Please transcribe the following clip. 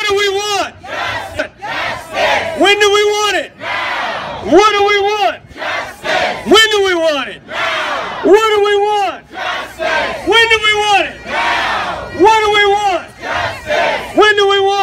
do we want? Justice. When do we want it? Now. What do we want? Justice. When do we want it? Now. What do we want? Justice. When do we want it? Now. What do we want? Justice. When do we want